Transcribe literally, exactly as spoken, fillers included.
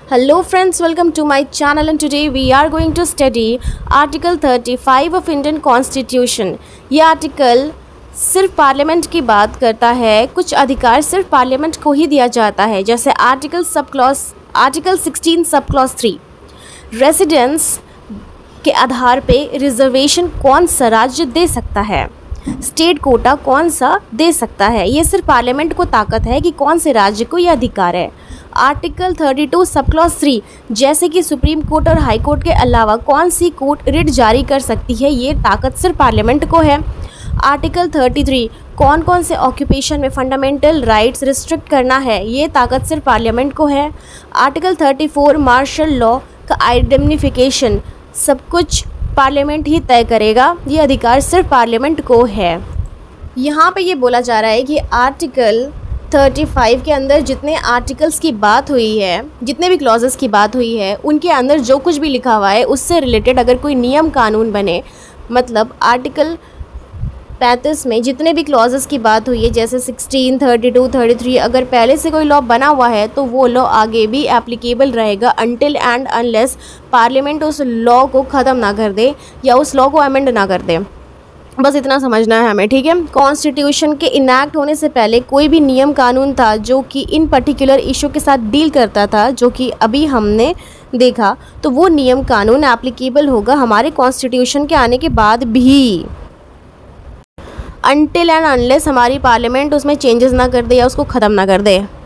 Hello friends, welcome to my channel and today we are going to study Article thirty-five of Indian Constitution। ये article सिर्फ parliament की बात करता है, कुछ अधिकार सिर्फ पार्लियामेंट को ही दिया जाता है। जैसे article sub clause article sixteen sub clause three, residence के आधार पे रिजर्वेशन कौन सा राज्य दे सकता है, स्टेट कोटा कौन सा दे सकता है। ये सिर्फ पार्लियामेंट को ताकत है कि कौन से राज्य को यह अधिकार है। Article thirty two sub clause three, जैसे कि सुप्रीम कोर्ट और हाई कोर्ट के अलावा कौन सी कोर्ट रिट जारी कर सकती है, ये ताकत सिर्फ पार्लियामेंट को है। आर्टिकल थर्टी थ्री, कौन कौन से ऑक्यूपेशन में फंडामेंटल राइट्स रिस्ट्रिक्ट करना है, ये ताकत सिर्फ पार्लियामेंट को है। Article thirty four, martial law का आइडेंटिफिकेशन सब कुछ पार्लियामेंट ही तय करेगा, ये अधिकार सिर्फ पार्लियामेंट को है। यहाँ पे ये बोला जा रहा है कि आर्टिकल थर्टी फाइव के अंदर जितने आर्टिकल्स की बात हुई है, जितने भी क्लॉजेस की बात हुई है, उनके अंदर जो कुछ भी लिखा हुआ है उससे रिलेटेड अगर कोई नियम कानून बने, मतलब आर्टिकल पैंतीस में जितने भी क्लॉजेस की बात हुई है, जैसे sixteen, thirty two, thirty three, अगर पहले से कोई लॉ बना हुआ है तो वो लॉ आगे भी एप्लीकेबल रहेगा अनटिल एंड अनलेस पार्लियामेंट उस लॉ को ख़त्म ना कर दे या उस लॉ को अमेंड ना कर दे। बस इतना समझना है हमें, ठीक है। कॉन्स्टिट्यूशन के इनैक्ट होने से पहले कोई भी नियम कानून था जो कि इन पर्टिकुलर इशू के साथ डील करता था, जो कि अभी हमने देखा, तो वो नियम कानून एप्लीकेबल होगा हमारे कॉन्स्टिट्यूशन के आने के बाद भी, अनटिल एंड अनलेस हमारी पार्लियामेंट उसमें चेंजेस ना कर दे या उसको ख़त्म ना कर दे।